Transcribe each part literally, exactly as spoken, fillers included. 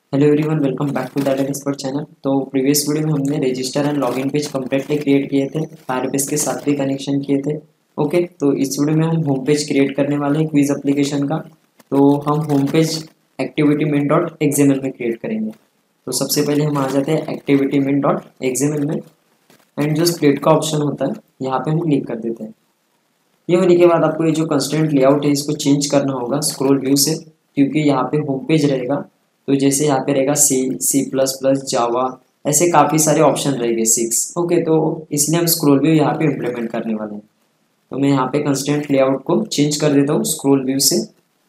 Hello everyone, welcome back to that expert channel. तो previous video में हमने register and login page completely create किए थे, Firebase के साथ भी कनेक्शन किए थे। ओके, तो इस वीडियो में हम होम पेज क्रिएट करने वाले हैं क्विज एप्लीकेशन का। तो हम home page activity main dot XML में क्रिएट करेंगे। तो सबसे पहले हम आ जाते हैं एक्टिविटी मेन डॉट एक्सएमएल में, एंड जो स्प्लिट का ऑप्शन होता है यहाँ पे हम क्लिक कर देते हैं। ये होने के बाद आपको ये जो कंस्ट्रेंट लेआउट है इसको चेंज करना होगा स्क्रॉल व्यू से, क्योंकि यहाँ पे होम पेज रहेगा। तो जैसे यहाँ पे रहेगा सी सी प्लस प्लस जावा, ऐसे काफ़ी सारे ऑप्शन रहेंगे सिक्स। ओके, तो इसलिए हम स्क्रॉल व्यू यहाँ पे इम्प्लीमेंट करने वाले हैं। तो मैं यहाँ पे कंस्ट्रेंट लेआउट को चेंज कर देता हूँ स्क्रॉल व्यू से।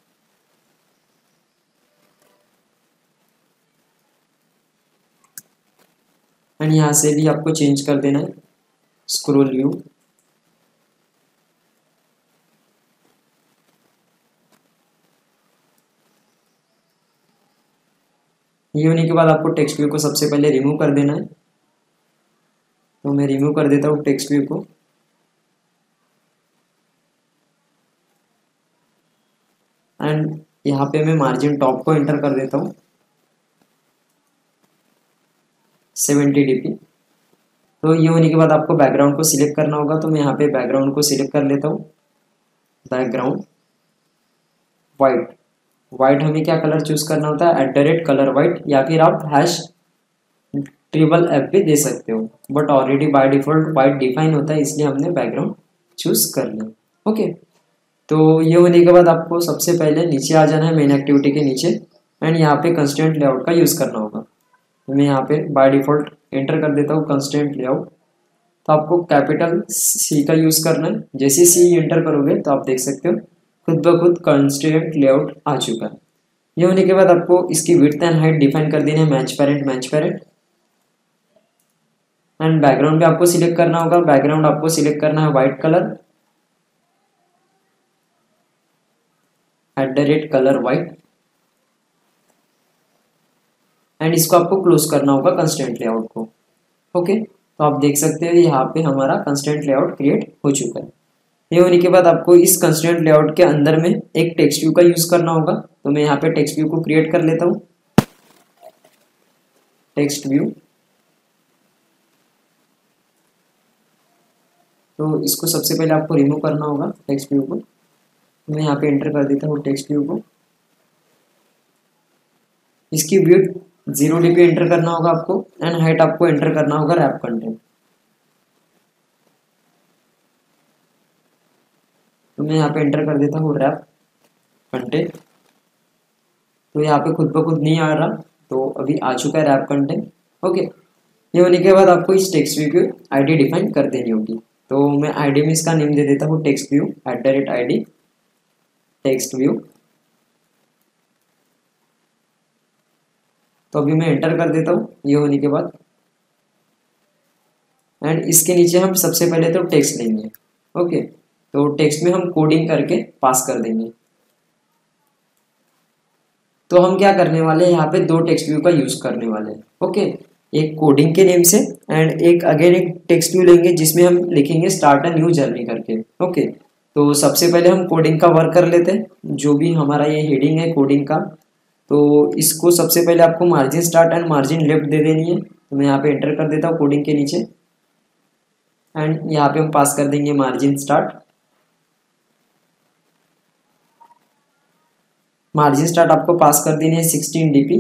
एंड यहाँ से भी आपको चेंज कर देना है स्क्रॉल व्यू। ये होने के बाद आपको टेक्स्ट व्यू को सबसे पहले रिमूव कर देना है। तो मैं रिमूव कर देता हूँ टेक्स्ट व्यू को। एंड यहाँ पे मैं मार्जिन टॉप को एंटर कर देता हूँ सेवेंटी डी पी। तो ये होने के बाद आपको बैकग्राउंड को सिलेक्ट करना होगा। तो मैं यहाँ पे बैकग्राउंड को सिलेक्ट कर लेता हूँ, बैकग्राउंड वाइट। वाइट हमें क्या कलर चूज करना होता है, at the rate colour white, या फिर आप हैश ट्रिपल एफ भी दे सकते हो, but already by default white define होता है, इसलिए हमने बैकग्राउंड चूज कर लिया। ओके, तो ये होने के बाद आपको सबसे पहले नीचे आ जाना है मेन एक्टिविटी के नीचे, एंड यहाँ पे कंस्ट्रेंट लेआउट का यूज करना होगा। तो मैं यहाँ पे बाय डिफॉल्ट एंटर कर देता हूँ कंस्ट्रेंट लेआउट। तो आपको कैपिटल सी का यूज करना है। जैसे सी एंटर करोगे तो आप देख सकते हो खुद ब खुद कंस्ट्रेंट लेआउट आ चुका है। ये होने के बाद आपको इसकी विड्थ एंड हाइट डिफाइन कर देनी है, match parent match parent. And background भी आपको सिलेक्ट करना होगा। बैकग्राउंड आपको सिलेक्ट करना है white colour, at the rate colour white. And इसको आपको क्लोज करना होगा कंस्ट्रेंट लेआउट को। ओके, तो आप देख सकते हो यहाँ पे हमारा कंस्ट्रेंट लेआउट क्रिएट हो चुका है। ये होने के बाद आपको इस कंस्ट्रेंट लेआउट के अंदर में एक टेक्स्ट व्यू का यूज करना होगा। तो मैं यहाँ पे टेक्स्ट व्यू को क्रिएट कर लेता हूँ, टेक्स्ट व्यू। तो इसको सबसे पहले आपको रिमूव करना होगा टेक्स्ट व्यू को। तो मैं यहाँ पे एंटर कर देता हूँ टेक्स्ट व्यू को। इसकी विड्थ जीरो डी पे एंटर करना होगा आपको, एंड हाइट आपको एंटर करना होगा रैप कंटेंट। तो मैं यहाँ पे एंटर कर देता हूँ रैप कंटेंट। तो यहाँ पे खुद ब खुद नहीं आ रहा, तो अभी आ चुका है रैप कंटेंट। ओके, ये होने के बाद आपको इस टेक्स्ट व्यू की आईडी डिफाइन कर देनी होगी। तो मैं आईडी में इसका नेम दे देता हूँ text view, at the rate I D text view. तो अभी मैं एंटर कर देता हूँ ये होने के बाद। एंड इसके नीचे हम सबसे पहले तो टेक्स्ट लेंगे। ओके, तो टेक्स्ट में हम कोडिंग करके पास कर देंगे। तो हम क्या करने वाले हैं, यहाँ पे दो टेक्स्ट व्यू का यूज करने वाले हैं। ओके, एक कोडिंग के नेम से, एंड एक अगेन एक टेक्स्ट व्यू लेंगे जिसमें हम लिखेंगे स्टार्ट अ न्यू जर्नी करके। ओके, तो सबसे पहले हम कोडिंग का वर्क कर लेते हैं, जो भी हमारा ये हेडिंग है कोडिंग का। तो इसको सबसे पहले आपको margin start and margin left दे देनी है। तो मैं यहाँ पे एंटर कर देता हूँ कोडिंग के नीचे, एंड यहाँ पे हम पास कर देंगे मार्जिन स्टार्ट। मार्जिन स्टार्ट आपको पास कर देनी है sixteen D P,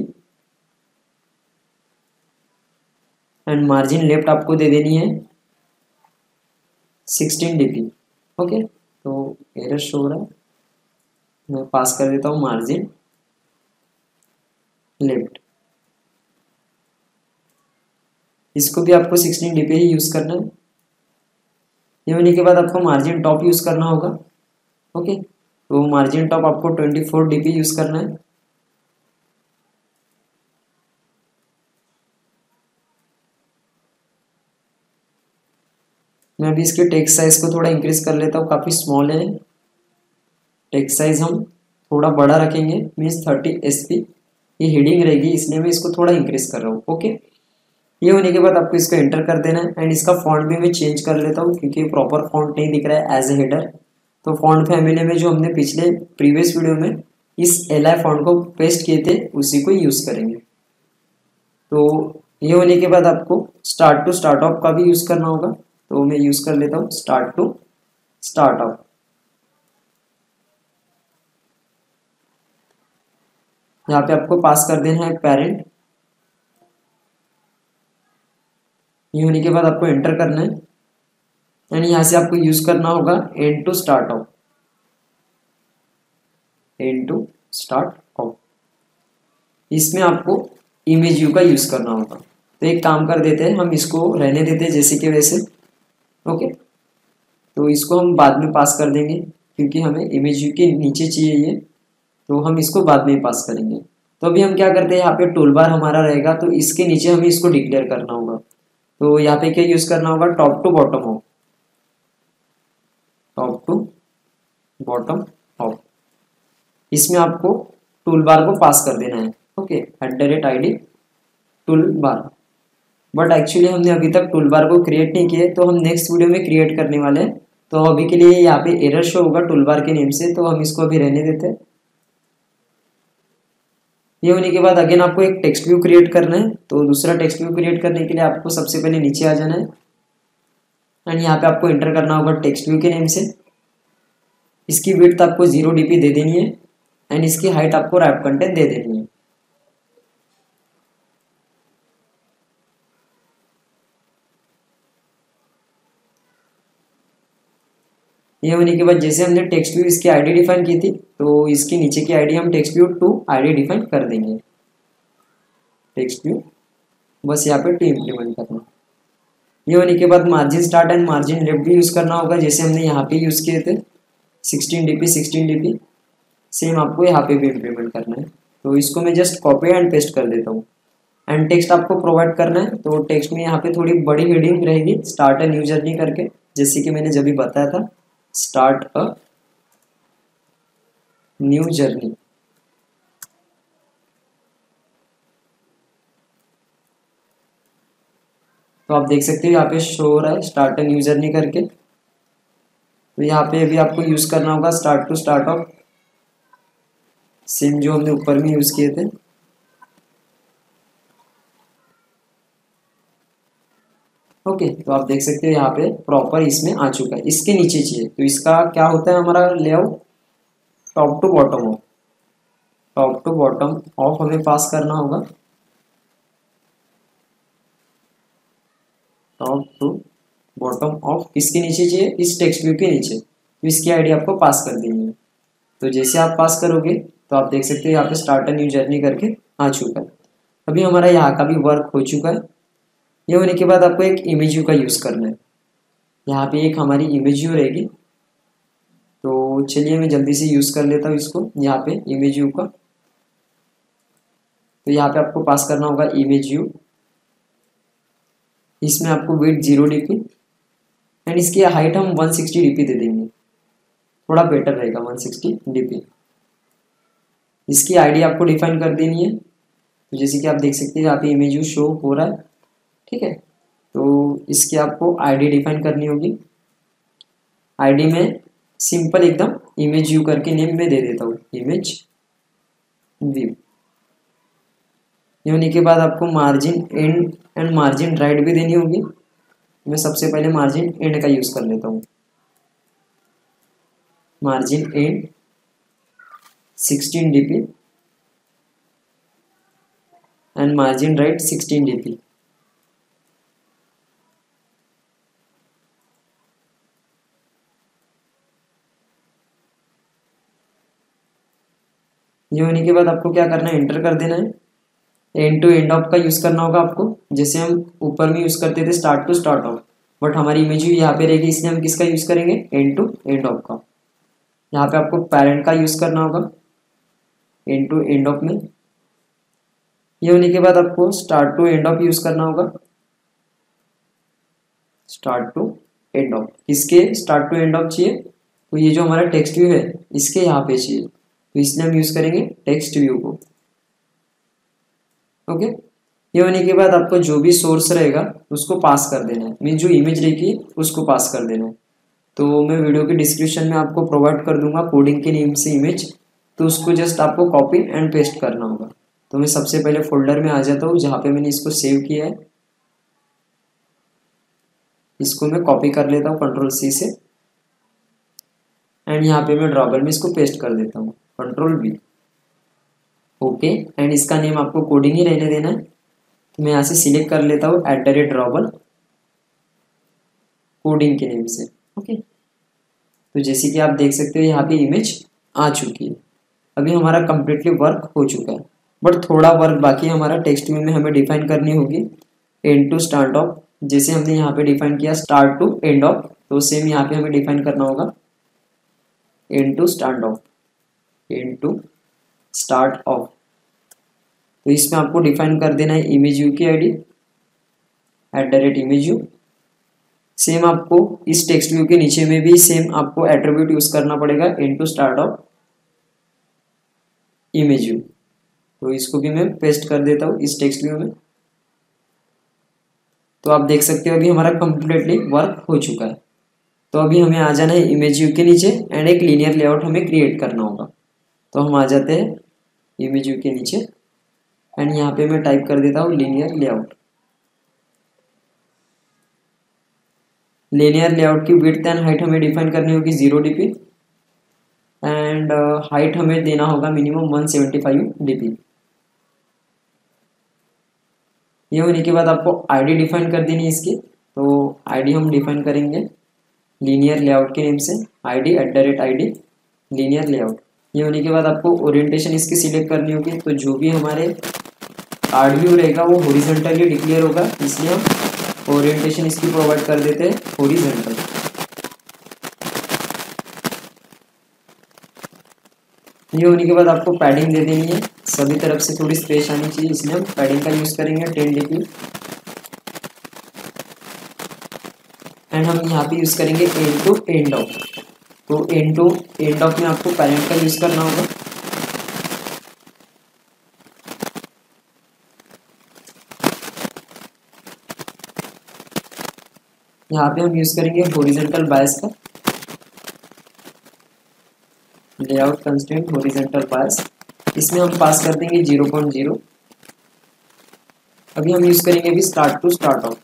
and margin left आपको दे देनी है सिक्सटीन डी पी। ओके, तो एरर शो हो रहा है, मैं पास कर देता हूँ मार्जिन लेफ्ट। इसको भी आपको सिक्सटीन डी पी ही यूज करना है। ये होने के बाद आपको मार्जिन टॉप यूज करना होगा। ओके, तो मार्जिन टॉप आपको twenty four D P use करना है। मैं अभी इसके टेक्स्ट साइज को थोड़ा इंक्रीज कर लेता हूँ, काफी स्मॉल है टेक्स्ट साइज। हम थोड़ा बड़ा रखेंगे, मीन्स थर्टी एस पी। ये हेडिंग रहेगी इसलिए मैं इसको थोड़ा इंक्रीज कर रहा हूँ। ओके, ये होने के बाद आपको इसको एंटर कर देना है, एंड इसका फॉन्ट भी मैं चेंज कर लेता हूँ क्योंकि प्रॉपर फॉन्ट नहीं दिख रहा है एज ए हेडर। तो फॉन्ट फैमिली में जो हमने पिछले प्रीवियस वीडियो में इस एल आई फॉन्ट को पेस्ट किए थे उसी को यूज करेंगे। तो ये होने के बाद आपको स्टार्ट टू स्टार्ट ऑफ का भी यूज करना होगा, तो मैं यूज कर लेता हूँ स्टार्ट टू स्टार्ट ऑफ। यहाँ पे आपको पास कर देना है पेरेंट। ये होने के बाद आपको एंटर करना है एंड यहाँ से आपको यूज करना होगा end to start of, end to start of. इसमें आपको इमेज यू का यूज करना होगा। तो एक काम कर देते हैं, हम इसको रहने देते हैं जैसे कि वैसे। ओके, तो इसको हम बाद में पास कर देंगे क्योंकि हमें इमेज यू के नीचे चाहिए ये, तो हम इसको बाद में पास करेंगे। तो अभी हम क्या करते हैं, यहाँ पे टूल बार हमारा रहेगा तो इसके नीचे हमें इसको डिक्लेयर करना होगा। तो यहाँ पे क्या यूज करना होगा, top to bottom of, top to bottom of. इसमें आपको टूल बार को पास कर देना है। Okay, at the rate I D tool bar. But actually हमने अभी तक टूल बार को क्रिएट नहीं किया, तो हम नेक्स्ट वीडियो में क्रिएट करने वाले हैं। तो अभी के लिए यहाँ पे एरर शो होगा टूल बार के नेम से, तो हम इसको अभी रहने देते हैं। ये होने के बाद अगेन आपको एक टेक्स्ट व्यू क्रिएट करना है। तो दूसरा टेक्स्ट व्यू क्रिएट करने के लिए आपको सबसे पहले नीचे आ जाना है एंड यहाँ पे आपको एंटर करना होगा टेक्स्ट व्यू के नेम से। इसकी विड्थ आपको जीरो डीपी दे देनी है एंड इसकी हाइट आपको रैप कंटेंट दे देनी है। ये होने के बाद जैसे हमने टेक्स्ट व्यू इसकी आईडी डिफाइन की थी, तो इसके नीचे की आईडी हम text view two ID define कर देंगे। टेक्स्ट व्यू बस यहाँ पे टू इम्प्लीमेंट करना। ये होने के बाद margin start and margin left भी यूज करना होगा, जैसे हमने यहाँ पे यूज किए थे sixteen DP sixteen DP, same आपको यहाँ पे भी इम्प्लीमेंट करना है। तो इसको मैं जस्ट कॉपी एंड पेस्ट कर देता हूँ एंड टेक्स्ट आपको प्रोवाइड करना है। तो टेक्स्ट में यहाँ पे थोड़ी बड़ी हेडिंग रहेगी, स्टार्ट अ न्यू जर्नी करके, जैसे कि मैंने जब भी बताया था, स्टार्ट अ न्यू जर्नी। तो आप देख सकते हो यहाँ पे शो हो रहा है स्टार्ट अ न्यू जर्नी करके। तो यहाँ पे अभी आपको यूज करना होगा start to start of, same जो हमने ऊपर में यूज किए थे। ओके, तो आप देख सकते हो यहाँ पे प्रॉपर इसमें आ चुका है। इसके नीचे चाहिए तो इसका क्या होता है हमारा layout, top to bottom of, top to bottom of हमें पास करना होगा। टॉप टू बॉटम ऑफ किसके नीचे चाहिए, इस टेक्स्ट व्यू के नीचे। तो इसकी आईडी आपको पास कर देनी है। तो जैसे आप पास करोगे तो आप देख सकते हो यहाँ पे स्टार्ट अ न्यू जर्नी करके आ चुका है। अभी हमारा यहाँ का भी वर्क हो चुका है। ये होने के बाद आपको एक इमेज व्यू का यूज करना है। यहाँ पे एक हमारी इमेज व्यू रहेगी, तो चलिए मैं जल्दी से यूज कर लेता हूँ इसको। यहाँ पे इमेज व्यू का, तो यहाँ पे आपको पास करना होगा इमेज व्यू। इसमें आपको विड्थ जीरो डीपी एंड इसकी हाइट हम वन सिक्सटी डीपी दे देंगे, थोड़ा बेटर रहेगा वन सिक्सटी डीपी। इसकी आईडी आपको डिफाइन कर देनी है। तो जैसे कि आप देख सकते हैं यहाँ पे इमेज व्यू शो हो रहा है, ठीक है। तो इसकी आपको आईडी डिफाइन करनी होगी। आईडी में सिंपल एकदम इमेज व्यू करके नेम में दे देता हूँ, इमेज व्यू। ये होने के बाद आपको margin end and margin right भी देनी होगी। मैं सबसे पहले मार्जिन एंड का यूज कर लेता हूँ। Margin end sixteen DP and margin right sixteen DP. ये होने के बाद आपको क्या करना है, एंटर कर देना है। एंड टू एंड ऑफ का यूज करना होगा आपको, जैसे हम ऊपर में यूज करते थे start to start of, but हमारी इमेज यहाँ पे रहेगी, इसलिए हम किसका यूज करेंगे, एंड टू एंड ऑफ का। यहाँ पे आपको पेरेंट का यूज करना होगा एंड टू एंड ऑफ में। ये होने के बाद आपको start to end of use करना होगा, स्टार्ट टू एंड ऑफ। किसके स्टार्ट टू एंड ऑफ चाहिए, तो ये जो हमारा टेक्स्ट व्यू है इसके यहाँ पे चाहिए, तो इसलिए हम यूज करेंगे टेक्स्ट व्यू को। ओके, ये होने के बाद आपको जो भी सोर्स रहेगा उसको पास कर देना है, मीन जो इमेज रहेगी उसको पास कर देना है। तो मैं वीडियो के डिस्क्रिप्शन में आपको प्रोवाइड कर दूंगा कोडिंग के नेम से इमेज, तो उसको जस्ट आपको कॉपी एंड पेस्ट करना होगा। तो मैं सबसे पहले फोल्डर में आ जाता हूँ जहाँ पे मैंने इसको सेव किया है। इसको मैं कॉपी कर लेता हूँ कंट्रोल सी से, एंड यहाँ पे मैं ड्रॉबर में इसको पेस्ट कर देता हूँ, कंट्रोल बी। ओके, एंड इसका नेम आपको कोडिंग ही रहने देना है। तो मैं यहाँ से सिलेक्ट कर लेता हूँ at the rate drawable coding के नेम से। ओके, तो जैसे कि आप देख सकते हो यहाँ पे इमेज आ चुकी है। अभी हमारा कंप्लीटली वर्क हो चुका है, बट थोड़ा वर्क बाकी है हमारा। टेक्स्ट व्यू में हमें डिफाइन करनी होगी एंड टू स्टार्ट ऑफ, जैसे हमने यहाँ पे डिफाइन किया स्टार्ट टू एंड ऑफ, तो सेम यहाँ पे हमें डिफाइन करना होगा end to start of, end to start of. तो इसमें आपको डिफाइन कर देना है इमेज यू की ID at the rate image view. Same आपको इस टेक्स्ट व्यू के नीचे में भी सेम आपको एट्रीब्यूट यूज करना पड़ेगा end to start of image view. तो इसको भी मैं पेस्ट कर देता हूँ इस टेक्स्ट व्यू में। तो आप देख सकते हो अभी हमारा कंप्लीटली वर्क हो चुका है। तो अभी हमें आ जाना है इमेज व्यू के नीचे एंड एक लीनियर लेआउट हमें क्रिएट करना होगा। तो हम आ जाते हैं इमेज व्यू के नीचे एंड यहाँ पे मैं टाइप कर देता हूँ लीनियर लेआउट। लीनियर लेआउट की विड्थ एंड हाइट हमें डिफाइन करनी होगी जीरो डीपी एंड हाइट हमें देना होगा minimum one seventy five DP. ये होने के बाद आपको आईडी डिफाइन कर देनी है इसकी। तो आईडी हम डिफाइन करेंगे लीनियर लेआउट के नेम से, ID at the rate ID linear layout. ये होने के बाद आपको ओरिएंटेशन इसकी सिलेक्ट करनी होगी। तो जो भी हमारे कार्ड व्यू रहेगा वो हॉरिजॉन्टली डिक्लेयर होगा, इसलिए हम ओरिएंटेशन इसकी प्रोवाइड कर देते हैं हॉरिजॉन्टल। ये होने के बाद आपको पैडिंग दे देनी है, सभी तरफ से थोड़ी स्पेस आनी चाहिए, इसलिए हम पैडिंग का यूज करेंगे टेन डीपी। एंड हम यहाँ पे यूज करेंगे एंड टू एंड ऑफ। तो एंड टू एंड ऑफ में आपको पैरेंट का यूज करना होगा। यहाँ पे हम यूज करेंगे हॉरिजॉन्टल बायस का, लेआउट कंस्ट्रेंट हॉरिजॉन्टल बायस। इसमें हम पास कर देंगे जीरो पॉइंट जीरो। अभी हम यूज करेंगे अभी स्टार्ट टू स्टार्ट ऑफ।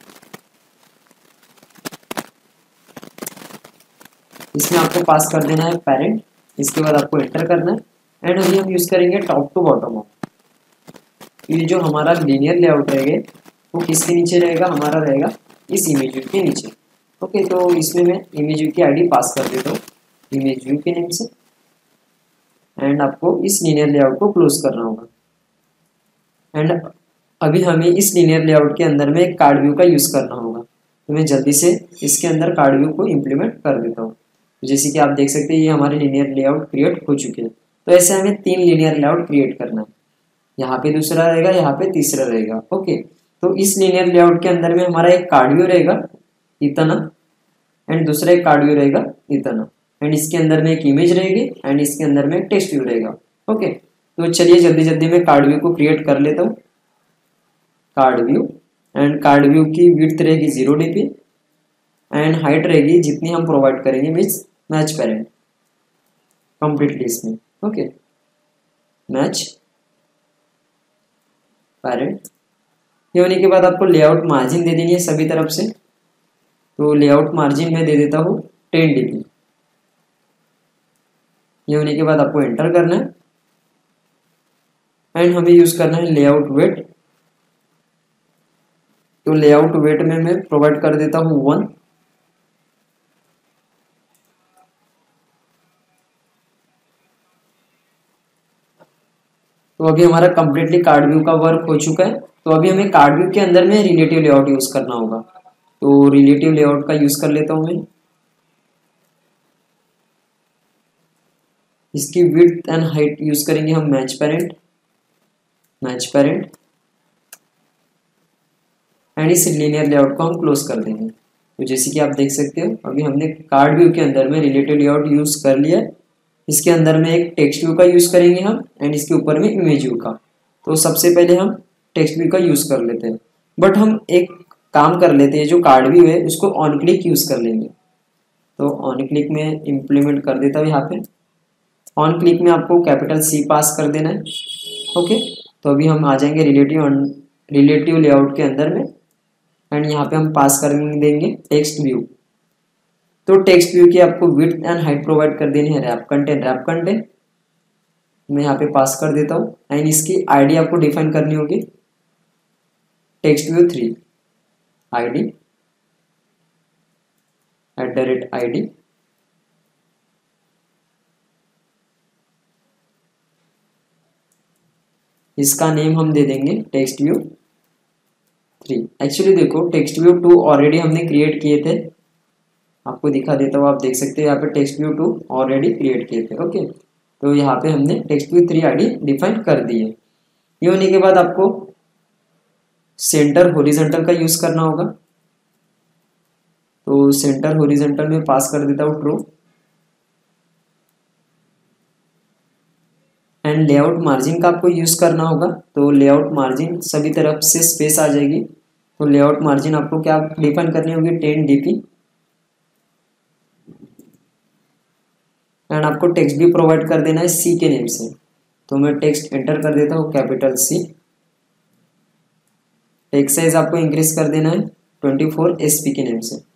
इसमें आपको पास कर देना है पेरेंट, इसके बाद आपको एंटर करना है। एंड अभी हम यूज करेंगे टॉप टू बॉटम ऑफ। ये जो हमारा लीनियर लेआउट रहेगा वो किसके नीचे रहेगा, हमारा रहेगा इस इमेज व्यू के नीचे। ओके, तो इसमें मैं इमेज व्यू की आईडी पास कर देता हूँ इमेज व्यू के नेम से एंड आपको इस लीनियर लेआउट को क्लोज करना होगा। एंड अभी हमें इस लीनियर लेआउट के अंदर में एक कार्ड व्यू का यूज करना होगा। तो मैं जल्दी से इसके अंदर कार्ड व्यू को इम्प्लीमेंट कर देता हूँ। तो जैसे कि आप देख सकते हैं ये हमारे लीनियर लेआउट क्रिएट हो चुके हैं। तो ऐसे हमें तीन लीनियर लेआउट क्रिएट करना है, यहाँ पे दूसरा रहेगा, यहाँ पे तीसरा रहेगा। ओके, तो इस लीनियर लेआउट के अंदर में हमारा एक कार्ड व्यू रहेगा इतना एंड दूसरा एक कार्ड व्यू रहेगा इतना, एंड इसके अंदर में एक इमेज रहेगी एंड इसके अंदर में एक टेक्स्ट व्यू रहेगा। ओके, तो चलिए जल्दी जल्दी मैं कार्ड व्यू को क्रिएट कर लेता हूँ। Card view and card view की विड्थ रहेगी जीरो डीपी एंड हाइट रहेगी जितनी हम प्रोवाइड करेंगे मीन्स मैच पेरेंट कंप्लीटली इसमें। Okay, match parent. ये होने के बाद आपको लेआउट मार्जिन दे देनी है सभी तरफ से। तो लेआउट मार्जिन में दे देता हूँ टेन डीपी। ये होने के बाद आपको एंटर करना है एंड हमें यूज करना है लेआउट वेट। तो लेआउट वेट में मैं प्रोवाइड कर देता हूँ वन। तो अभी हमारा कंप्लीटली कार्ड व्यू का वर्क हो चुका है। तो अभी हमें कार्ड व्यू के अंदर में रिलेटिव लेआउट यूज करना होगा। तो रिलेटिव लेआउट का यूज कर लेता हूं मैं। इसकी विड्थ एंड हाइट यूज करेंगे हम match parent, match parent and इस लीनियर लेआउट को हम क्लोज कर देंगे। तो जैसे कि आप देख सकते हो अभी हमने कार्ड व्यू के अंदर में रिलेटिव लेआउट यूज कर लिया। इसके अंदर में एक टेक्स्ट व्यू का यूज करेंगे हम एंड इसके ऊपर में इमेज व्यू का। तो सबसे पहले हम टेक्स्ट व्यू का यूज कर लेते हैं, बट हम एक काम कर लेते हैं, जो कार्ड व्यू है उसको ऑन क्लिक यूज कर लेंगे। तो ऑन क्लिक में इम्प्लीमेंट कर देता हूँ। यहाँ पे ऑन क्लिक में आपको कैपिटल सी पास कर देना है। ओके, तो अभी हम आ जाएंगे रिलेटिव रिलेटिव लेआउट के अंदर में, एंड यहाँ पे हम पास कर देंगे टेक्स्ट व्यू। तो टेक्स्ट व्यू की आपको विड्थ एंड हाइट प्रोवाइड कर देनी है रैप कंटेंट रैप कंटेंट मैं यहाँ पे पास कर देता हूँ, एंड इसकी आईडी आपको डिफाइन करनी होगी text view three ID at the rate I D. इसका नेम हम दे देंगे टेक्स्ट व्यू थ्री। एक्चुअली देखो टेक्स्ट व्यू टू ऑलरेडी हमने क्रिएट किए थे, आपको दिखा देता हूँ, आप देख सकते हैं यहाँ पे text view two already create किए थे। ओके, तो यहाँ पे हमने text view three ID define कर दी है। ये होने के बाद आपको सेंटर हॉरिजॉन्टल का यूज करना होगा, तो सेंटर हॉरिजॉन्टल में पास कर देता हूँ ट्रू, एंड लेआउट मार्जिन का आपको यूज करना होगा। तो लेआउट मार्जिन सभी तरफ से स्पेस आ जाएगी, तो लेआउट मार्जिन आपको क्या डिफाइन करनी होगी टेन डीपी, एंड आपको टेक्स्ट भी प्रोवाइड कर देना है सी के नेम से। तो मैं टेक्स्ट एंटर कर देता हूँ कैपिटल सी। टेक्स्ट साइज आपको इंक्रीज कर देना है ट्वेंटी फोर एसपी के नेम से।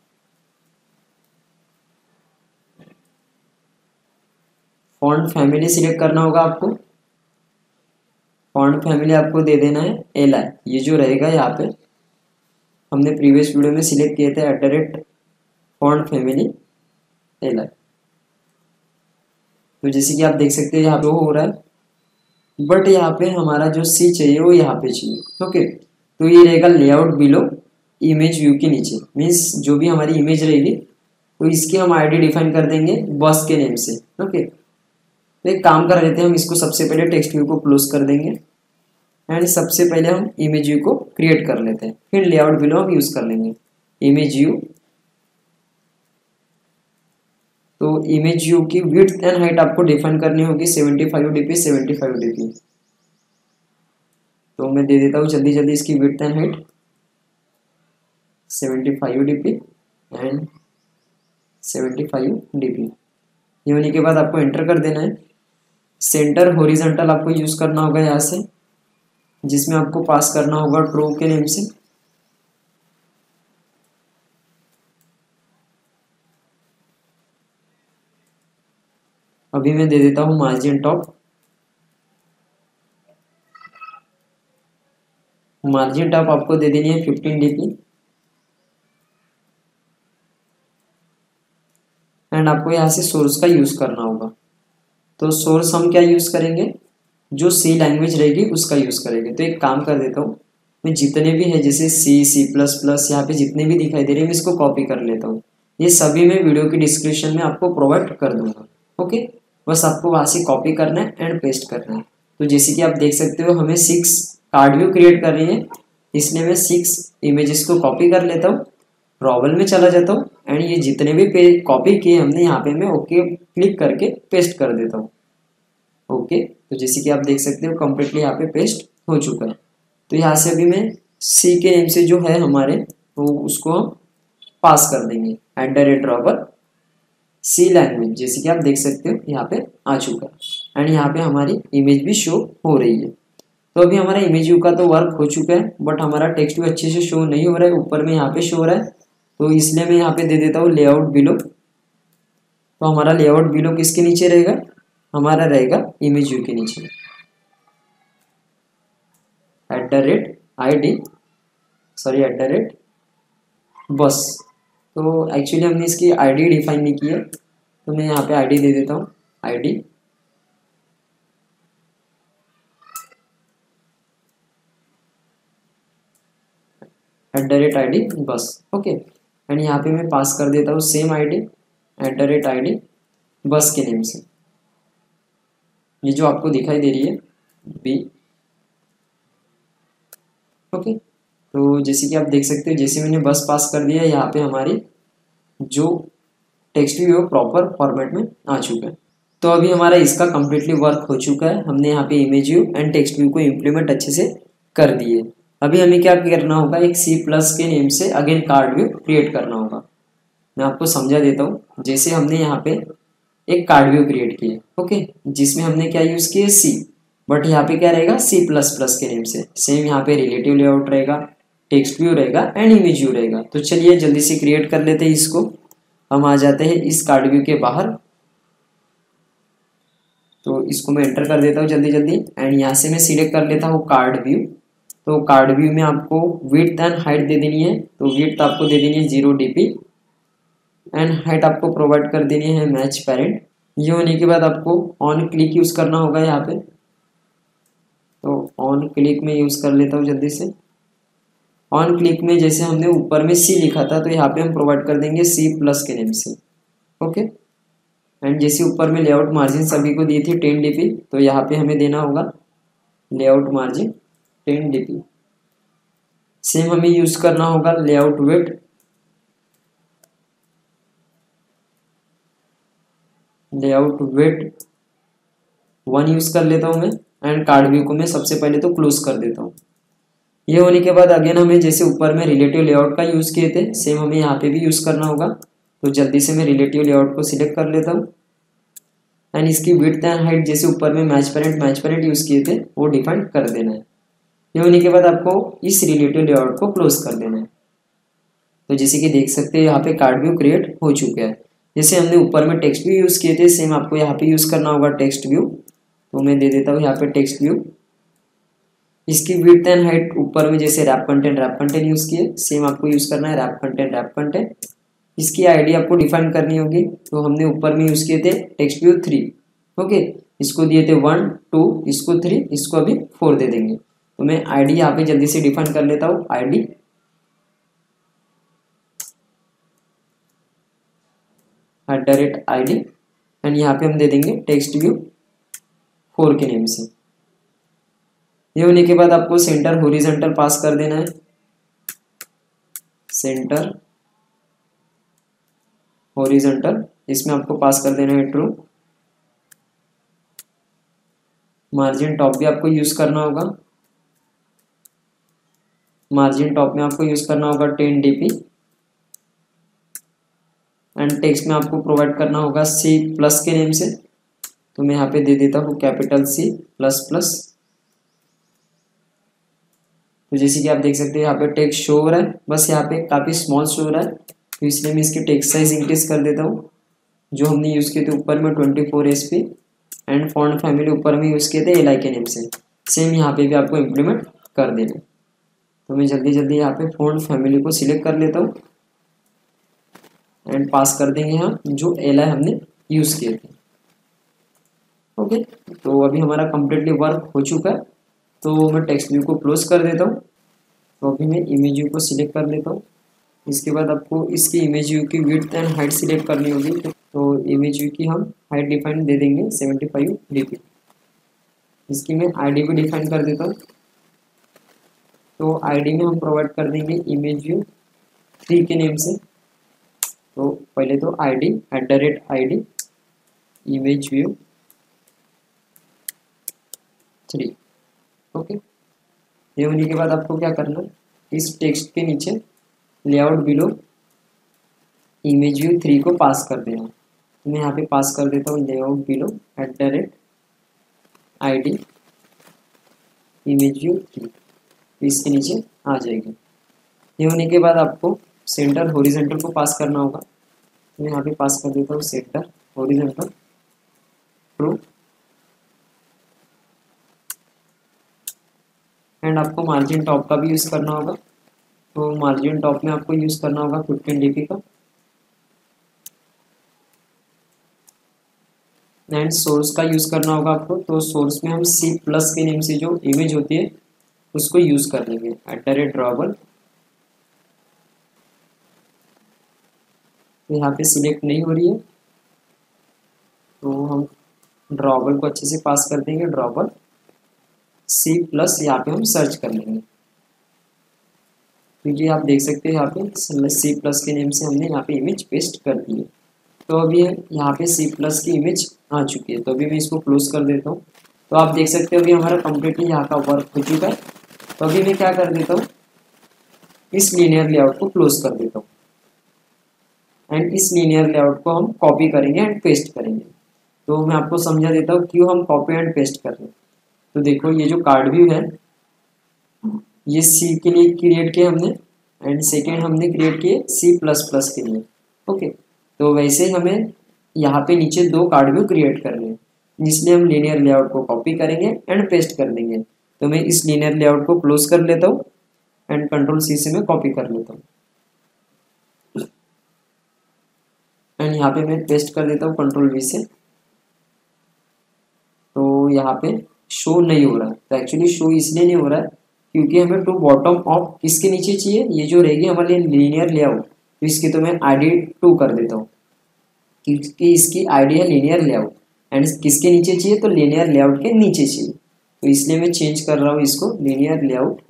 फॉन्ट फैमिली सिलेक्ट करना होगा आपको, फॉन्ट फैमिली आपको दे देना है एल आई, ये जो रहेगा यहाँ पे हमने प्रीवियस वीडियो में सिलेक्ट किए थे at the rate font family L I. तो जैसे कि आप देख सकते हैं यहाँ पे हो रहा है, बट यहाँ पे हमारा जो सी चाहिए वो यहाँ पे चाहिए। ओके, तो ये रहेगा लेआउट बिलो इमेज व्यू के नीचे, मीन्स जो भी हमारी इमेज रहेगी तो इसकी हम आईडी डिफाइन कर देंगे बस के नेम से। ओके, तो एक काम कर लेते हैं, हम इसको सबसे पहले टेक्स्ट व्यू को क्लोज कर देंगे, एंड सबसे पहले हम इमेज व्यू को क्रिएट कर लेते हैं, फिर लेआउट बिलो हम यूज कर लेंगे इमेज व्यू। तो इमेज व्यू की विड्थ एंड हाइट आपको डिफाइन करनी होगी seventy five DP seventy five DP. तो मैं दे देता हूँ जल्दी जल्दी इसकी width and height seventy five DP and seventy five DP. ये होने के बाद आपको एंटर कर देना है। सेंटर हॉरिजॉन्टल आपको यूज करना होगा यहाँ से, जिसमें आपको पास करना होगा ट्रू के नेम से। अभी मैं दे देता हूँ मार्जिन टॉप, मार्जिन टॉप आपको दे देनी है फिफ्टीन डीपी, एंड आपको यहाँ से सोर्स का यूज करना होगा। तो सोर्स हम क्या यूज करेंगे, जो सी लैंग्वेज रहेगी उसका यूज करेंगे। तो एक काम कर देता हूँ, मैं जितने भी है जैसे सी सी प्लस प्लस यहाँ पे जितने भी दिखाई दे रहे हैं मैं इसको कॉपी कर लेता हूँ। ये सभी मैं वीडियो की डिस्क्रिप्शन में आपको प्रोवाइड कर दूंगा। ओके, बस आपको वहाँ से कॉपी करना है एंड पेस्ट करना है। तो जैसे कि आप देख सकते हो हमें सिक्स कार्ड व्यू क्रिएट कर रही है, इसलिए मैं सिक्स इमेजेस को कॉपी कर लेता हूँ, ड्रॉवल में चला जाता हूँ, एंड ये जितने भी पे कॉपी किए हमने यहाँ पे मैं ओके क्लिक करके पेस्ट कर देता हूँ। ओके, तो जैसे कि आप देख सकते हो कम्प्लीटली यहाँ पे पेस्ट हो चुका है। तो यहाँ से अभी मैं सी के नेम से जो है हमारे वो तो उसको हम पास कर देंगे at the rate drawable C language, जैसे कि आप देख सकते हो यहाँ पे आ चुका है, एंड यहाँ पे हमारी इमेज भी शो हो रही है। तो अभी हमारा इमेज व्यू का तो वर्क हो चुका है, बट हमारा टेक्स्ट भी अच्छे से शो नहीं हो रहा है, ऊपर में यहाँ पे शो हो रहा है। तो इसलिए मैं यहाँ पे दे देता हूँ लेआउट बिलो। तो हमारा लेआउट बिलो किसके नीचे रहेगा, हमारा रहेगा इमेज व्यू के नीचे at the rate I D sorry at the rate bus. तो एक्चुअली हमने इसकी आईडी डिफाइन नहीं की है, तो मैं यहाँ पे आईडी दे देता हूँ ID at the rate I D bus. Okay, and यहाँ पे मैं पास कर देता हूँ same ID at the rate I D bus के नेम से, ये जो आपको दिखाई दे रही है बी। ओके, तो जैसे कि आप देख सकते हो जैसे मैंने बस पास कर दिया, यहाँ पे हमारी जो टेक्स्ट व्यू प्रॉपर फॉर्मेट में आ चुका है। तो अभी हमारा इसका कम्प्लीटली वर्क हो चुका है, हमने यहाँ पे image view and text view को इम्प्लीमेंट अच्छे से कर दिए। अभी हमें क्या करना होगा, एक सी प्लस के नेम से अगेन कार्ड व्यू क्रिएट करना होगा। मैं आपको समझा देता हूँ, जैसे हमने यहाँ पे एक कार्ड व्यू क्रिएट किया, ओके, जिसमें हमने क्या यूज किया सी, बट यहाँ पे क्या रहेगा, सी प्लस प्लस के नेम से। सेम यहाँ पे रिलेटिव लेआउट रहेगा, टेक्स्ट व्यू रहेगा एंड इमेज व्यू रहेगा। तो चलिए जल्दी से क्रिएट कर लेते हैं इसको। हम आ जाते हैं इस कार्ड व्यू के बाहर, तो इसको मैं एंटर कर देता हूँ जल्दी जल्दी एंड यहाँ से मैं सिलेक्ट कर लेता हूँ कार्ड व्यू। तो कार्ड व्यू में आपको विड्थ एंड हाइट दे देनी है, तो विड्थ आपको दे देनी है जीरो डीपी एंड हाइट आपको प्रोवाइड कर देनी है मैच पेरेंट। ये होने के बाद आपको ऑन क्लिक यूज करना होगा यहाँ पे, तो ऑन क्लिक में यूज कर लेता हूँ जल्दी से। ऑन क्लिक में जैसे हमने ऊपर में सी लिखा था, तो यहाँ पे हम प्रोवाइड कर देंगे सी प्लस के नेम से। ओके, एंड जैसे ऊपर में लेआउट मार्जिन सभी को दी थी टेन डीपी, तो यहाँ पे हमें देना होगा layout margin ten DP. Same हमें यूज करना होगा layout width, layout width one use कर लेता हूँ मैं एंड कार्ड व्यू को मैं सबसे पहले तो क्लोज कर देता हूँ। ये होने के बाद अगेन हमें जैसे ऊपर में रिलेटिव लेआउट का यूज किए थे, सेम हमें यहाँ पे भी यूज करना होगा। तो जल्दी से मैं रिलेटिव लेआउट को सिलेक्ट कर लेता हूँ एंड इसकी विड्थ एंड हाइट जैसे ऊपर में match parent match parent use किए थे वो डिफाइन कर देना है। ये होने के बाद आपको इस रिलेटिव लेआउट को क्लोज कर देना है। तो जैसे कि देख सकते हैं यहाँ पे कार्ड व्यू क्रिएट हो चुका है। जैसे हमने ऊपर में टेक्स्ट व्यू यूज किए थे, सेम आपको यहाँ पे यूज करना होगा टेक्स्ट व्यू। तो मैं दे देता हूँ यहाँ पे टेक्स्ट व्यू। इसकी विड्थ एंड हाइट ऊपर में जैसे wrap content wrap content use किए, सेम आपको यूज करना है रैप कंटेंट रैप कंटेंट। इसकी आईडी आपको डिफाइन करनी होगी, तो हमने ऊपर में यूज किए थे टेक्स्ट व्यू थ्री। ओके, इसको दिए थे वन टू, इसको थ्री, इसको अभी फोर दे देंगे। तो मैं आईडी यहाँ पे जल्दी से डिफाइन कर लेता हूँ, ID at the rate I D and यहाँ पे हम दे देंगे टेक्स्ट व्यू फोर के नेम से। ये होने के बाद आपको सेंटर हॉरिजॉन्टल पास कर देना है, सेंटर हॉरिजॉन्टल इसमें आपको पास कर देना है ट्रू। मार्जिन टॉप भी आपको यूज करना होगा, मार्जिन टॉप में आपको यूज करना होगा टेन डीपी एंड टेक्स्ट में आपको प्रोवाइड करना होगा सी प्लस के नेम से। तो मैं यहाँ पे दे देता हूँ कैपिटल सी प्लस प्लस। तो जैसे कि आप देख सकते हैं यहाँ पे टेक्स्ट शो हो रहा है, बस यहाँ पे काफी स्मॉल शो हो रहा है, तो इसलिए मैं इसकी टेक्स्ट साइज इंक्रीज कर देता हूँ। जो हमने यूज किए थे ऊपर में twenty four S P and font family ऊपर में यूज किए थे एल आई के नेम से। सेम यहाँ पे भी आपको इम्प्लीमेंट कर देना। तो मैं जल्दी जल्दी यहाँ पे फॉन्ट फैमिली को सिलेक्ट कर लेता हूँ एंड पास कर देंगे यहाँ जो एल आई हमने यूज किए थे। ओके, तो अभी हमारा कंप्लीटली वर्क हो चुका है। तो मैं टेक्स्ट व्यू को क्लोज कर देता हूँ। तो अभी मैं इमेज व्यू को सिलेक्ट कर लेता हूँ। इसके बाद आपको इसकी इमेज व्यू की विड्थ एंड हाइट सिलेक्ट करनी होगी। तो इमेज व्यू की हम हाइट डिफाइन दे देंगे सेवेंटी फाइव डीपी। इसकी मैं आईडी भी डिफाइन कर देता हूँ। तो आईडी में हम प्रोवाइड कर देंगे इमेज व्यू थ्री के नेम से। तो पहले तो ID at the rate I D image view three. Okay, ये होने के बाद आपको क्या करना है, इस टेक्स्ट के नीचे layout below image view three को पास कर देना। मैं यहाँ पे पास कर देता हूँ layout below at the rate I D image view three. इसके नीचे आ जाएगी। ये होने के बाद आपको सेंटर हॉरिजॉन्टल को पास करना होगा। मैं यहाँ पे पास कर देता हूँ सेंटर हॉरिजॉन्टल ट्रू एंड आपको मार्जिन टॉप का भी यूज करना होगा। तो मार्जिन टॉप में आपको यूज करना होगा फिफ्टीन डीपी का एंड सोर्स का यूज करना होगा आपको। तो सोर्स में हम सी प्लस के नेम से जो इमेज होती है उसको यूज कर लेंगे एट द रेट ड्रॉबल। यहाँ पे सिलेक्ट नहीं हो रही है, तो हम ड्रॉबल को अच्छे से पास कर देंगे, ड्रॉबल सी प्लस यहाँ पे हम सर्च कर लेंगे। क्योंकि आप देख सकते हैं यहाँ पे सी प्लस के नेम से हमने यहाँ पे इमेज पेस्ट कर दी है। तो अभी यहाँ पे सी प्लस की इमेज आ चुकी है। तो अभी मैं इसको क्लोज कर देता हूँ। तो आप देख सकते हो अभी हमारा कंप्लीटली यहाँ का वर्क हो चुका है। तो अभी मैं क्या कर देता हूँ, इस लीनियर लेआउट को क्लोज कर देता हूँ एंड इस लीनियर लेआउट को हम कॉपी करेंगे एंड पेस्ट करेंगे। तो मैं आपको समझा देता हूँ क्यों हम कॉपी एंड पेस्ट कर रहे हैं। तो देखो ये जो कार्ड व्यू है ये सी के लिए क्रिएट किया हमने, एंड सेकेंड हमने क्रिएट किए सी प्लस प्लस के लिए। ओके, तो वैसे हमें यहाँ पे नीचे दो कार्ड व्यू क्रिएट करने हैं, इसलिए हम लीनियर लेआउट को कॉपी करेंगे एंड पेस्ट कर देंगे। तो मैं इस लीनियर लेआउट को क्लोज कर लेता हूँ एंड कंट्रोल सी से मैं कॉपी कर लेता हूँ, एंड यहाँ पे मैं पेस्ट कर देता हूँ कंट्रोल वी से। तो यहाँ पे शो नहीं हो रहा है, तो एक्चुअली शो इसलिए नहीं हो रहा है क्योंकि हमें टू बॉटम ऑफ किसके नीचे चाहिए, ये जो रहेगी हमारे लीनियर लेआउट, तो इसकी तो मैं आई डी टू कर देता हूँ क्योंकि इसकी आईडी है लीनियर लेआउट, एंड किसके नीचे चाहिए, तो लीनियर लेआउट के नीचे चाहिए। तो इसलिए मैं चेंज कर रहा हूँ इसको लीनियर लेआउट,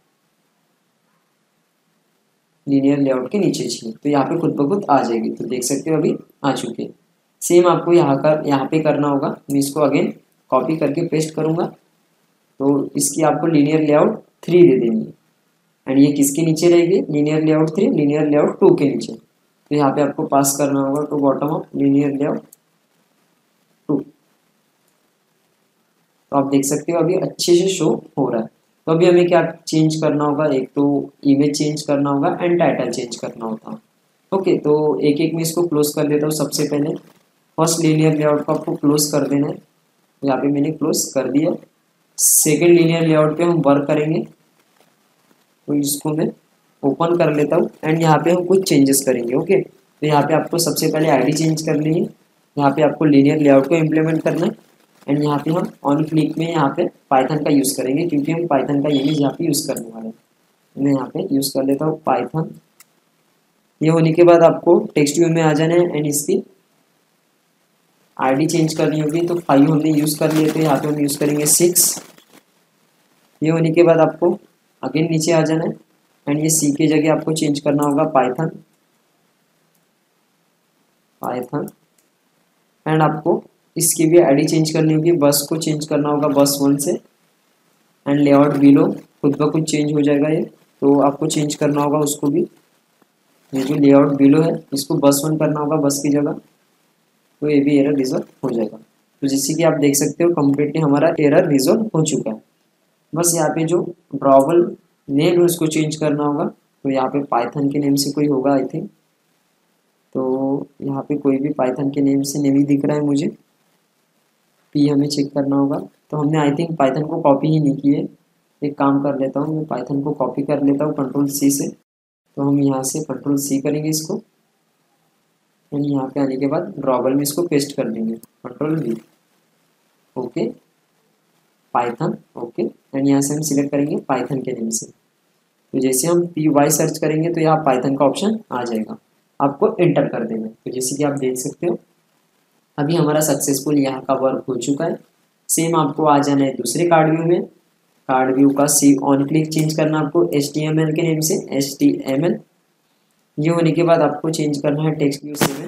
लीनियर लेआउट के नीचे चाहिए। तो यहाँ पे खुद ब खुद आ जाएगी, तो देख सकते हो अभी आ चुके हैं। सेम आपको यहाँ कर यहाँ पे करना होगा। मैं इसको अगेन कॉपी करके पेस्ट करूँगा, तो इसकी आपको लीनियर लेआउट थ्री दे देनी है, एंड ये किसके नीचे रहेगी, linear layout three linear layout two के नीचे। तो यहाँ पे आपको पास करना होगा to bottom of linear layout two. तो आप देख सकते हो अभी अच्छे से शो हो रहा है। तो अभी हमें क्या चेंज करना होगा, एक तो इमेज चेंज करना होगा एंड टाइटल चेंज करना होता है। ओके, तो एक एक में इसको क्लोज कर देता हूँ। सबसे पहले फर्स्ट लीनियर लेआउट को आपको क्लोज कर देना है, यहाँ पे मैंने क्लोज कर दिया। सेकेंड लीनियर लेआउट पे हम वर्क करेंगे, तो इसको मैं ओपन कर लेता हूँ एंड यहाँ पे हम कुछ चेंजेस करेंगे। ओके, तो यहाँ पे आपको सबसे पहले आईडी चेंज करनी है, यहाँ पे आपको लीनियर लेआउट को इम्प्लीमेंट करना है, एंड यहाँ पे हम ऑन क्लिक में यहाँ पे पाइथन का यूज़ करेंगे क्योंकि हम पाइथन का इमेज यहाँ पे यूज़ करने वाले हैं। मैं यहाँ पे यूज़ कर लेता हूँ पाइथन। ये होने के बाद आपको टेक्स्ट व्यू में आ जाना है एंड इसकी आईडी चेंज करनी होगी। तो फाइव हमने यूज़ कर लिए, तो यहाँ पे हम यूज़ करेंगे सिक्स। ये होने के बाद आपको अगेन नीचे आ जाना है एंड ये सी की जगह आपको चेंज करना होगा पाइथन, पाइथन एंड आपको इसकी भी आईडी चेंज करनी होगी। बस को चेंज करना होगा बस वन से, एंड लेआउट बिलो खुद ब खुद चेंज हो जाएगा ये, तो आपको चेंज करना होगा उसको भी। ये जो लेआउट बिलो है इसको बस वन करना होगा बस की जगह, तो ये भी एरर रिजॉल्व हो जाएगा। तो जैसे कि आप देख सकते हो कम्प्लीटली हमारा एरर रिजॉल्व हो चुका है। बस यहाँ पे जो ड्रॉवल नेम है उसको चेंज करना होगा, तो यहाँ पे पाइथन के नेम से कोई होगा आई थिंक। तो यहाँ पे कोई भी पाइथन के नेम से नहीं दिख रहा है मुझे, पी हमें चेक करना होगा। तो हमने आई थिंक पाइथन को कॉपी ही नहीं की है। एक काम कर लेता हूँ, मैं पाइथन को कॉपी कर लेता हूँ कंट्रोल सी से। तो हम यहाँ से कंट्रोल सी करेंगे इसको, एंड यहाँ पे आने के बाद ड्रॉबल में इसको पेस्ट कर देंगे control V. Okay, Python okay, and यहाँ से हम सिलेक्ट करेंगे पाइथन के नेम से। तो जैसे हम पी वाई सर्च करेंगे तो यहाँ पाइथन का ऑप्शन आ जाएगा, आपको एंटर कर देना। तो जैसे कि आप देख सकते हो अभी हमारा सक्सेसफुल यहाँ का वर्क हो चुका है। सेम आपको आ जाना है दूसरे कार्ड व्यू में। कार्ड व्यू का सी ऑन क्लिक चेंज करना आपको एच टी एम एल के नेम से, एच टी एम एल। ये होने के बाद आपको चेंज करना है टेक्स्ट व्यू सेवन,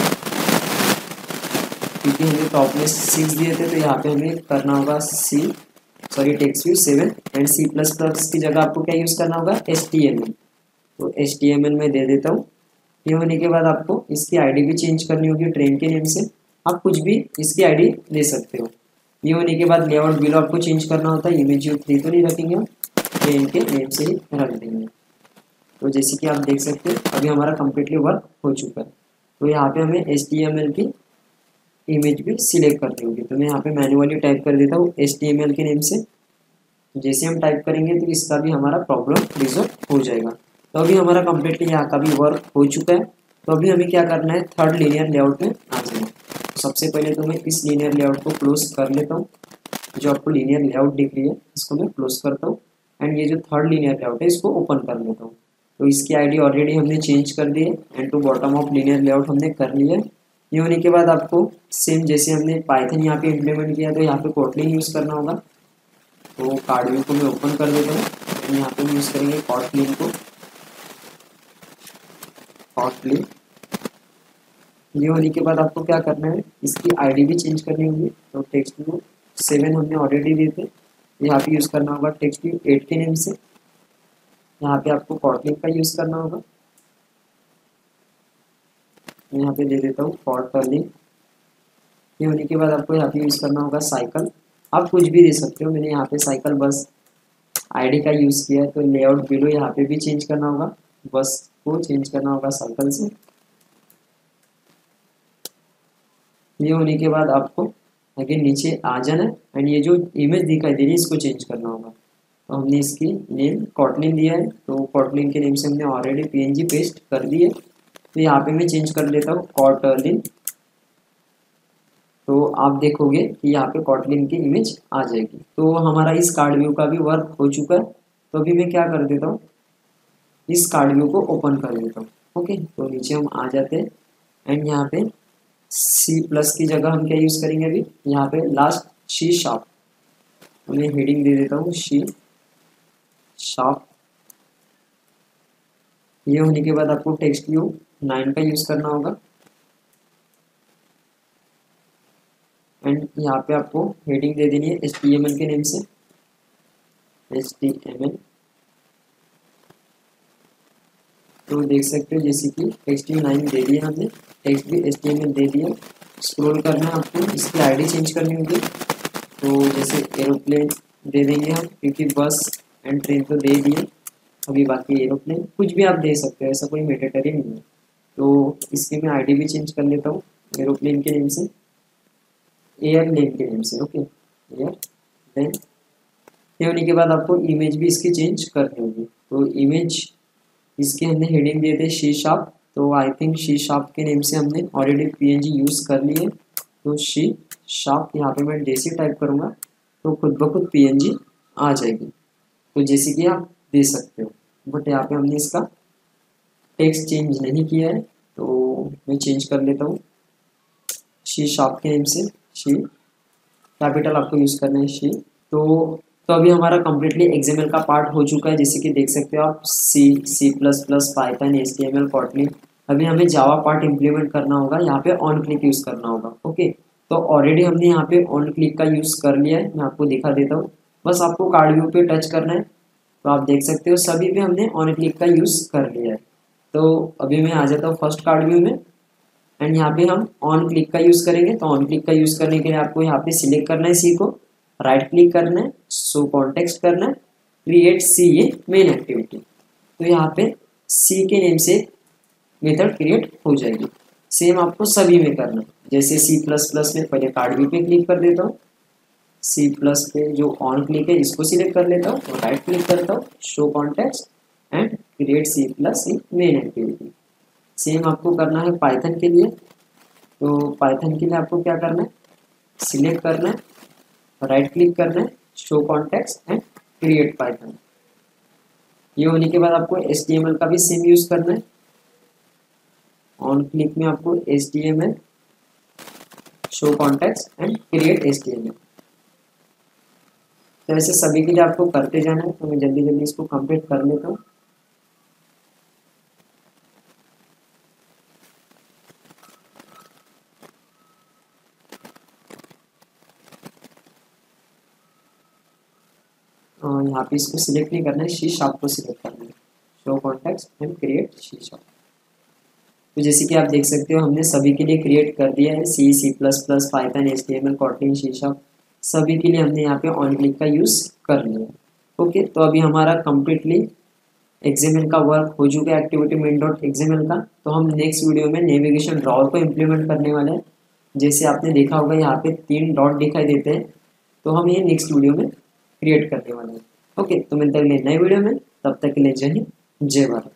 क्योंकि हमें टॉप में सिक्स दिए थे तो यहाँ पे हमें करना होगा C sorry text view seven, and C plus plus की जगह आपको क्या यूज़ करना होगा एच टी एम एल। तो एच टी एम एल में दे देता हूँ। ये होने के बाद आपको इसकी आईडी भी चेंज करनी होगी ट्रेन के नेम से, आप कुछ भी इसकी आईडी ले सकते हो। ये होने के बाद लेआउट बिलो आपको चेंज करना होता है, इमेज यू थ्री तो नहीं रखेंगे, ट्रेन के नेम से ही रख देंगे। तो जैसे कि आप देख सकते हो अभी हमारा कम्प्लीटली वर्क हो चुका है। तो यहाँ पे हमें एच टी एम एल की इमेज भी सिलेक्ट करनी होगी। तो मैं यहाँ पे मैन्युअली टाइप कर देता हूँ एच टी एम एल के नेम से। जैसे हम टाइप करेंगे तो इसका भी हमारा प्रॉब्लम रिजॉल्व हो जाएगा। तो अभी हमारा कम्प्लीटली यहाँ का भी वर्क हो चुका है। तो अभी हमें क्या करना है, थर्ड लीनियर लेआउट में आ जाना। तो सबसे पहले तो मैं इस लीनियर लेआउट को क्लोज कर लेता हूँ। जो आपको लीनियर लेआउट दिख रही है इसको मैं क्लोज करता हूँ, एंड ये जो थर्ड लीनियर लेआउट है इसको ओपन कर लेता हूँ। तो इसकी आईडी ऑलरेडी हमने चेंज कर दी है, and to bottom of linear layout हमने कर लिया है। ये होने के बाद आपको सेम जैसे हमने पाइथन यहाँ पे इम्प्लीमेंट किया तो यहाँ पे कोटलिन यूज़ करना होगा। तो कार्ड व्यू को मैं ओपन कर देता हूँ, यहाँ पे हम यूज़ करेंगे कोटलिन को, कोटलिन। ये होने के बाद आपको क्या करना है, इसकी आईडी भी चेंज करनी होगी। तो टेक्स्ट व्यू सेवन हमने ऑलरेडी दिए थे, यहाँ पे यूज़ करना होगा टेक्स्ट व्यू एट के नेम से। यहाँ पे आपको कोटलिन का यूज़ करना होगा, यहाँ पे दे देता हूँ कोटलिन। ये होने के बाद आपको यहाँ पे यूज़ करना होगा साइकिल। आप कुछ भी दे सकते हो। मैंने यहाँ पे साइकिल बस आईडी का यूज़ किया है, तो लेआउट बिलो यहाँ पे भी चेंज करना होगा, बस को चेंज करना होगा साइकिल से। ये होने के बाद आपको अगेन नीचे आ जाना है एंड ये जो इमेज दिखाई दे रही है इसको चेंज करना होगा। तो हमने इसकी नेम कॉटलिन दिया है, तो कॉटलिन के नेम से हमने ऑलरेडी पीएनजी पेस्ट कर दी है। तो यहाँ पे मैं चेंज कर देता हूँ कॉटलिन। तो आप देखोगे कि यहाँ पे कॉटलिन की इमेज आ जाएगी। तो हमारा इस कार्ड व्यू का भी वर्क हो चुका है। तो अभी मैं क्या कर देता हूँ, इस कार्ड व्यू को ओपन कर देता हूँ। ओके, तो नीचे हम आ जाते हैं एंड यहाँ पे सी प्लस की जगह हम क्या यूज़ करेंगे, अभी यहाँ पे लास्ट शी शार्प, मैं हेडिंग दे देता हूँ शी शार्प। ये होने के बाद आपको टेक्स्ट व्यू नाइन का यूज़ करना होगा एंड यहाँ पे आपको हेडिंग दे देनी है एच टी एम एल के नेम से, एच टी एम एल। तो देख सकते हो जैसे कि टेक्स्ट व्यू नाइन दे दिया हमने, टेक्स्ट भी एच टी एम एल दे दिया। स्क्रॉल करना है आपको, इसकी आईडी चेंज करनी होगी। तो जैसे एरोप्लेन दे देंगे हम, क्योंकि बस एंड ट्रेन तो दे दिए, अभी बाकी एरोप्लेन, कुछ भी आप दे सकते हो, ऐसा कोई मैंडेटरी नहीं है। तो इसकी मैं आईडी भी चेंज कर लेता हूँ एरोप्लेन के नेम से, एयरप्लेन के नेम से। Okay, airplane. ये होने के बाद आपको इमेज भी इसकी चेंज करनी होगी। तो इमेज इसके हमने हेडिंग दिए थे शी शार्प, तो आई थिंक शी शार्प के नेम से हमने ऑलरेडी पीएनजी यूज़ कर ली है। तो शी शार्प यहाँ पे मैं जैसे टाइप करूँगा तो खुद ब खुद पीएनजी आ जाएगी। तो जैसे कि आप दे सकते हो, बट यहाँ पे हमने इसका टेक्स्ट चेंज नहीं किया है, तो मैं चेंज कर लेता हूँ शी शार्प के नेम से, शी कैपिटल आपको यूज़ करना है शी। तो तो अभी हमारा कम्प्लीटली एक्सएमएल का पार्ट हो चुका है, जैसे कि देख सकते हो आप C C plus plus Python H T M L Kotlin. अभी हमें जावा पार्ट इम्प्लीमेंट करना होगा, यहाँ पे ऑन क्लिक यूज़ करना होगा। ओके, तो ऑलरेडी हमने यहाँ पे ऑन क्लिक का यूज़ कर लिया है, मैं आपको दिखा देता हूँ। बस आपको कार्ड व्यू पे टच करना है, तो आप देख सकते हो सभी पे हमने ऑन क्लिक का यूज़ कर लिया है। तो अभी मैं आ जाता हूँ फर्स्ट कार्ड व्यू में एंड यहाँ पे हम ऑन क्लिक का यूज़ करेंगे। तो ऑन क्लिक का यूज़ करने के लिए आपको यहाँ पे सिलेक्ट करना है सी को, राइट क्लिक करना है, शो कॉन्टेक्स्ट करना है, क्रिएट सी ये मेन एक्टिविटी। तो यहाँ पे सी के नेम से मेथड क्रिएट हो जाएगी। सेम आपको सभी में करना है, जैसे सी प्लस प्लस में पहले कार्ड व्यू पे क्लिक कर देता हूँ, सी प्लस पे जो ऑन क्लिक है इसको सिलेक्ट कर लेता हूँ, तो राइट क्लिक करता हूँ, show context and create C plus C main activity. Same आपको करना है पाइथन के लिए। तो पाइथन के लिए आपको क्या करना है, सिलेक्ट करना है, राइट क्लिक करना है, show context and create Python. ये होने के बाद आपको एच टी एम एल का भी सेम यूज़ करना है। ऑन क्लिक में आपको H T M L, show context and create H T M L. तो ऐसे सभी के लिए आपको करते जाना है। तो मैं जल्दी जल्दी इसको कंप्लीट कर लेता हूँ। यहाँ पे इसको सिलेक्ट नहीं करना है, शी शार्प को सिलेक्ट करना है, show context and create C sharp. तो जैसे कि आप देख सकते हो हमने सभी के लिए क्रिएट कर दिया है, C C plus plus Python H T M L Kotlin C sharp, सभी के लिए हमने यहाँ पे ऑन क्लिक का यूज़ कर लिया। ओके, तो अभी हमारा कम्प्लीटली एक्सएमएल का वर्क हो चुका है, एक्टिविटी मेन डॉट एक्सएमएल का। तो हम नेक्स्ट वीडियो में नेविगेशन ड्रॉअर को इम्प्लीमेंट करने वाले हैं। जैसे आपने देखा होगा यहाँ पे तीन डॉट दिखाई देते हैं, तो हम ये नेक्स्ट वीडियो में क्रिएट करने वाले हैं। ओके, तो मिलते हैं नए वीडियो में, तब तक के लिए जय हिंद, जय भारत।